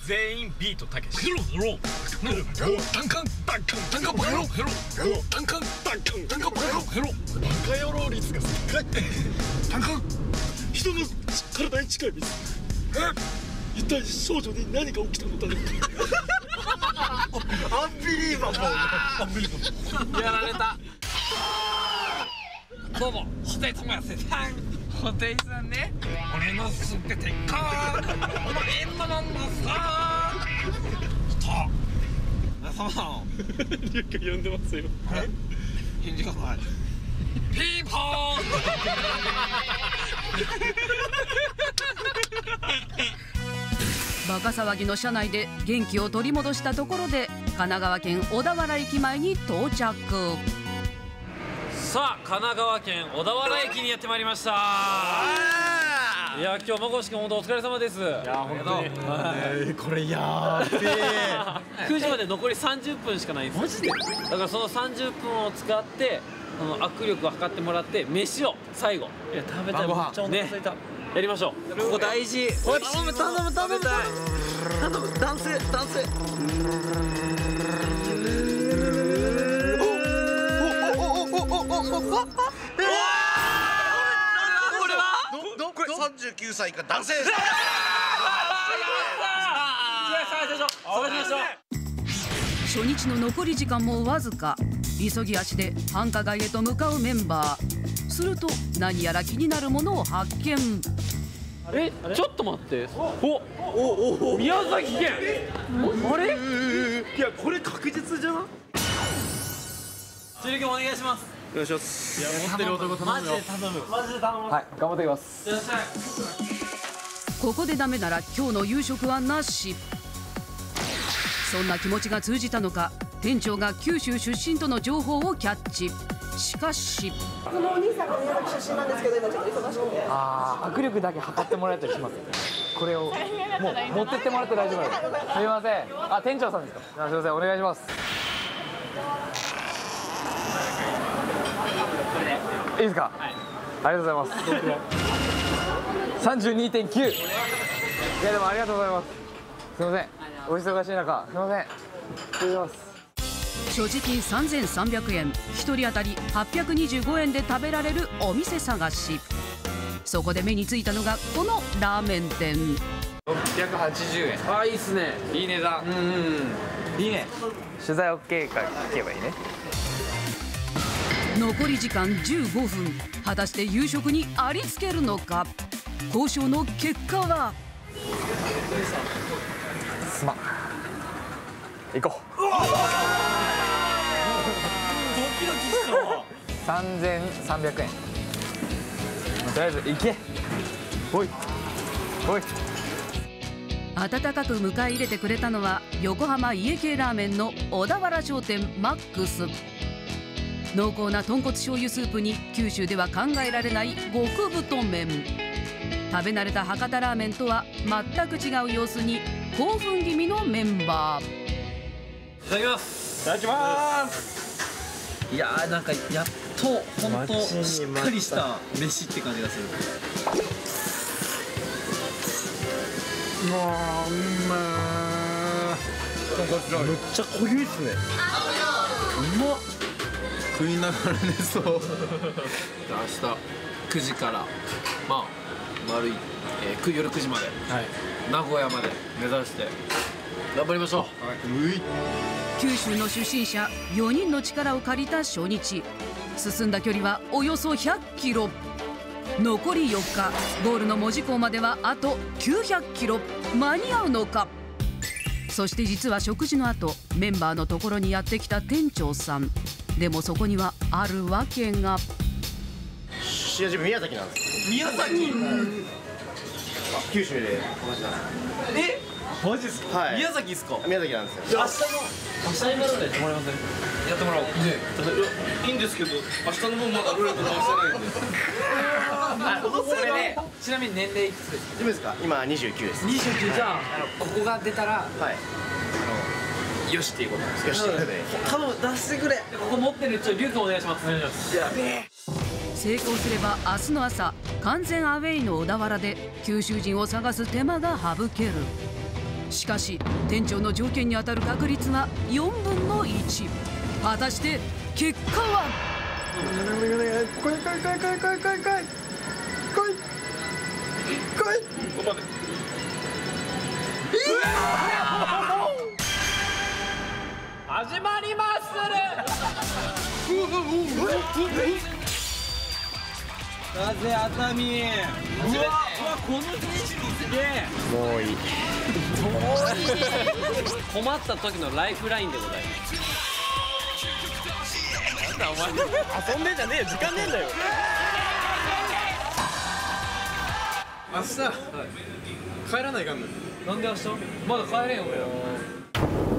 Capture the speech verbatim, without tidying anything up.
全員ビートたけし。 ヘロヘロヘロタンカンタンカンタンカンバカ野郎ヘロヘロタンカンタンカンタンカンバカ野郎ヘロバカ野郎率が高い。タンカン人の体に近いですえ一体少女に何が起きたのだろうかアンビリーバボーアンビリーバボーやられた。 どうも、布袋寅泰さん。布袋さんね、俺のすべてかお前のなんださちょっと皆様リュック呼んでますよ。 あれ返事がない。ピーポーンバカ騒ぎの車内で元気を取り戻したところで神奈川県小田原駅前に到着。 さあ神奈川県小田原駅にやってまいりました。いや今日まこし君本当お疲れ様です。いや本当に、えー、これやーべえくじまで残りさんじゅっぷんしかないんですよ。マジで？だからそのさんじゅっぷんを使ってあの握力を測ってもらって飯を最後いや食べたい。めっちゃお腹空いた、ね、やりましょう。ここ大事。おい頼む頼む頼む頼む男性男性さんじゅうきゅうさい以下男性です。 初日の残り時間もわずか。急ぎ足で繁華街へと向かうメンバー。すると何やら気になるものを発見。 え、ちょっと待って。おおお宮崎県あれ？ いやこれ確実じゃん。 ちりくんお願いします。 お願いします。 いや持ってる男頼むよ。 マジで頼む。マジで頼む。 はい、頑張ってきます。 いらっしゃい。 ここでダメなら今日の夕食はなし。そんな気持ちが通じたのか店長が九州出身との情報をキャッチ。しかしこのお兄さんが宮崎出身なんですけど今ちょっと忙しくて。 ああ、握力だけ測ってもらえたりします。これをもう持ってってもらって大丈夫です。すみません。あ、店長さんですか。あ、すみません、お願いします。いいですか。はい、ありがとうございます。三十二点九。いやでもありがとうございます。すみません。お忙しい中、すみません。失礼します。 所持金さんぜんさんびゃくえん、ひとり当たりはっぴゃくにじゅうごえんで食べられるお店探し。そこで目についたのがこのラーメン店。 ろっぴゃくはちじゅうえん。 あ、いいっすね。 いい値段。うんうん。いいね。取材 オーケー か聞けばいいね。 残り時間じゅうごふん。果たして夕食にありつけるのか。交渉の結果はすまん。行こう。さんぜんさんびゃくえん。とりあえず行け。おいおい。 温かく迎え入れてくれたのは横浜家系ラーメンの小田原商店マックス。濃厚な豚骨醤油スープに九州では考えられない極太麺。食べ慣れた博多ラーメンとは全く違う様子に興奮気味のメンバー。 いただきます。 いただきます。 いやーなんかやっと本当しっかりした飯って感じがする。 うわー、うまー。めっちゃ濃ゆいっすね。うまっ。食いながら寝そう。明日くじからまあ丸い、えー、夜くじまで、はい、名古屋まで目指して頑張りましょう。はい、 九州の出身者よにんの力を借りた初日。進んだ距離はおよそひゃっキロ。残りよっか、ゴールの門司港まではあときゅうひゃっキロ。間に合うのか。そして実は食事の後メンバーのところにやってきた店長さん。でもそこにはあるわけが。 出身は自分宮崎なんです。 宮崎。 九州で同じなんです。 え、マジっすか。 はい、 宮崎っすか。 宮崎なんですよ。 じゃあ明日の明日になるんでやってもらえません？やってもらおう。ね、 いいんですけど明日の分まだルーレット回してないんで。 あ、それでちなみに年齢いくつですか？ 自分ですか。今にじゅうきゅうです。 にじゅうきゅう。じゃあここが出たらはい。 あのよしっていうことです。 よしっていうことで。 頼む出してくれ。ここ持ってるちょリュウ君お願いします。お願いします。やべえ。 成功すれば明日の朝完全アウェイの小田原で九州人を探す手間が省ける。 しかし店長の条件に当たる確率はよんぶんのいち。果たして結果は？ 来い来い来い来い来い来い来い来い来い来い来い。ここまで。 始まりますなぜ熱海。うわこの景色すげえ。 もういい。 困った時のライフラインでございます。なんだお前遊んでんじゃねえよ、時間ねえんだよ。 明日帰らないかんの。 なんで明日まだ帰れんよ俺ら。